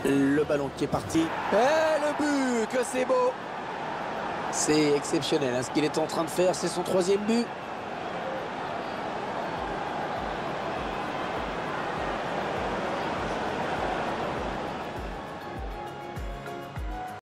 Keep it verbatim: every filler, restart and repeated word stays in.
Le ballon qui est parti. Et le but, que c'est beau! C'est exceptionnel hein, ce qu'il est en train de faire, c'est son troisième but.